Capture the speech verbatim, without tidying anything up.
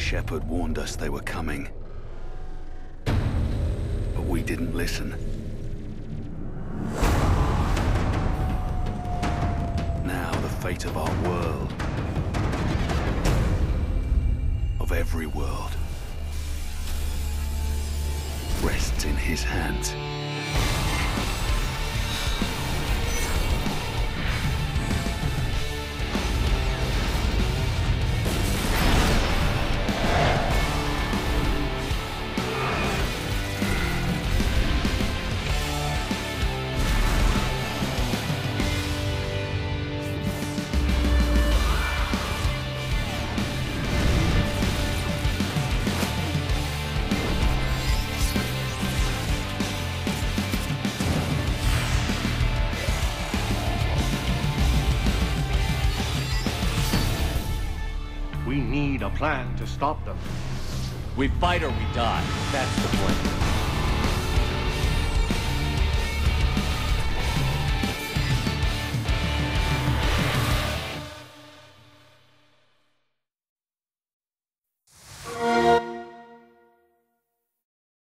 Shepard warned us they were coming. But we didn't listen. Now the fate of our world, of every world, rests in his hands. We need a plan to stop them. We fight or we die. That's the plan.